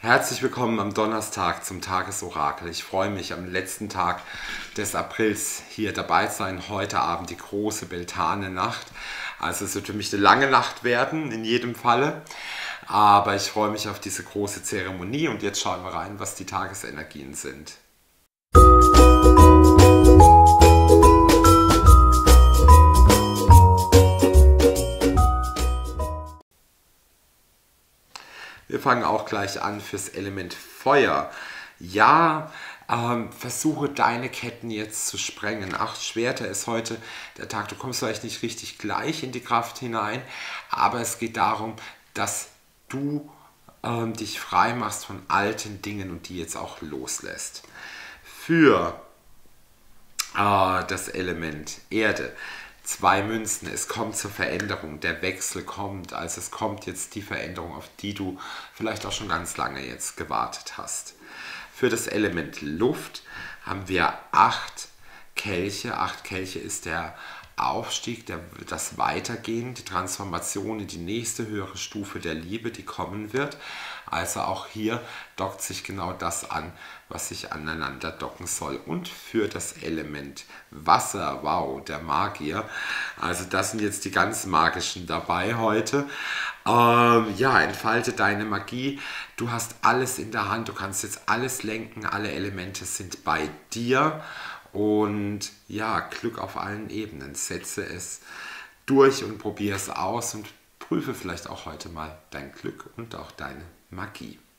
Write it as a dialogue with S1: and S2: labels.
S1: Herzlich willkommen am Donnerstag zum Tagesorakel. Ich freue mich, am letzten Tag des Aprils hier dabei zu sein. Heute Abend die große Beltane-Nacht. Also es wird für mich eine lange Nacht werden, in jedem Falle. Aber ich freue mich auf diese große Zeremonie und jetzt schauen wir rein, was die Tagesenergien sind. Wir fangen auch gleich an fürs Element Feuer. Ja, versuche deine Ketten jetzt zu sprengen. 8 Schwerter ist heute der Tag. Du kommst vielleicht nicht richtig gleich in die Kraft hinein, aber es geht darum, dass du dich frei machst von alten Dingen und die jetzt auch loslässt. Für das Element Erde. 2 Münzen, es kommt zur Veränderung, der Wechsel kommt, also es kommt jetzt die Veränderung, auf die du vielleicht auch schon ganz lange jetzt gewartet hast. Für das Element Luft haben wir 8 Kelche. 8 Kelche ist der Aufstieg, das Weitergehen, die Transformation in die nächste höhere Stufe der Liebe, die kommen wird. Also auch hier dockt sich genau das an, was sich aneinander docken soll. Und für das Element Wasser, wow, der Magier. Also das sind jetzt die ganz magischen dabei heute. Ja, entfalte deine Magie. Du hast alles in der Hand, du kannst jetzt alles lenken, alle Elemente sind bei dir. Und ja, Glück auf allen Ebenen. Setze es durch und probiere es aus und prüfe vielleicht auch heute mal dein Glück und auch deine Magie.